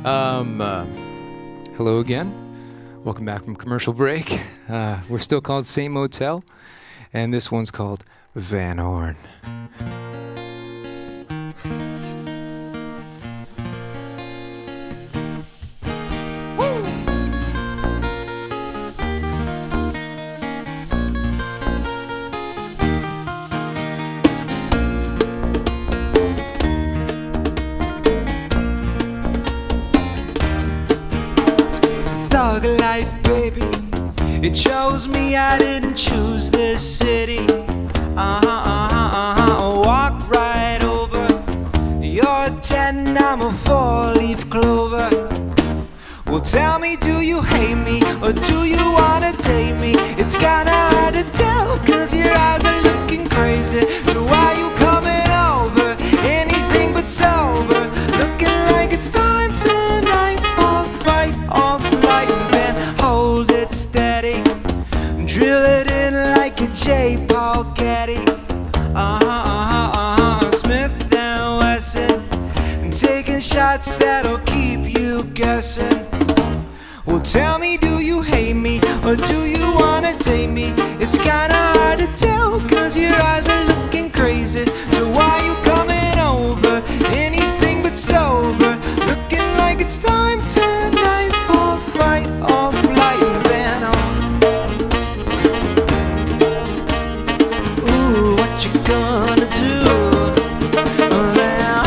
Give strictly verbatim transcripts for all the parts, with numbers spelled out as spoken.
Um, uh, hello again. Welcome back from commercial break. Uh, we're still called Saint Motel, and this one's called Van Horn. Thug life, baby. It shows me I didn't choose this city. Uh-huh, uh-huh, uh-huh. Walk right over. You're a ten, I'm a four-leaf clover. Well, tell me, do you hate me or do you wanna date me? It's kinda hard to tell, cause your eyes are looking crazy. So why you coming over? Anything but sober. Looking like it's time tonight for a fight or flight. Then hold it steady, drill it in like a J. Paul caddy. Uh-huh, uh-huh, uh-huh. Smith and Wesson, taking shots that'll keep you guessing. Well, tell me, do you hate me or do you wanna date me? It's kinda hard to tell, cause your eyes are looking crazy. So why you coming over? Anything but sober. Looking like it's time tonight for a fight or flight. Van Horn. Ooh, what you gonna do? Van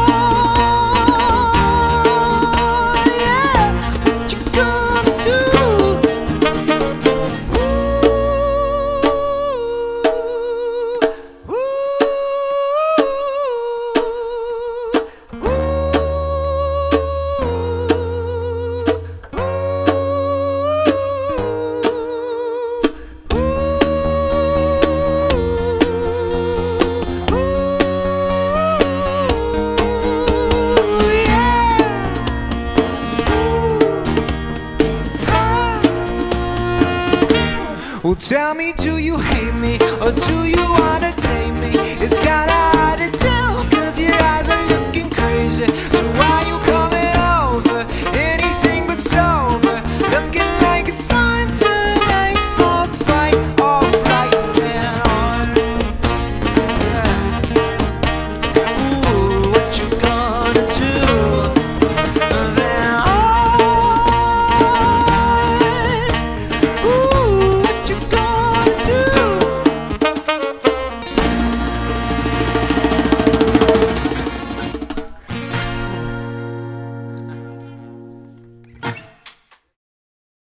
Horn, yeah. What you gonna do? Well, tell me, do you hate me or do you